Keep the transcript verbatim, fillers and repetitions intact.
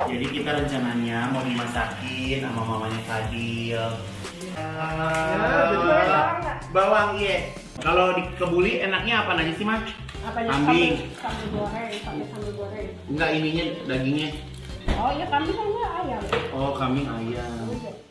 Jadi kita rencananya mau dimasakin sama mamanya Fadil. Uh, bawang iya. Kalau di kebuli enaknya apa aja sih mas? Apanya? Kambing. Sambal goreng, sampai sambal goreng. Enggak ininya dagingnya. Oh ya kambing kan ayam. Oh kambing ayam.